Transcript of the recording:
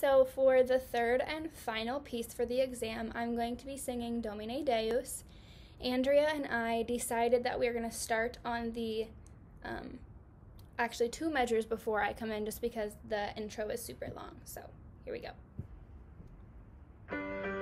So for the third and final piece for the exam, I'm going to be singing Domine Deus. Andrea and I decided that we were going to start on the, actually 2 measures before I come in just because the intro is super long. So here we go.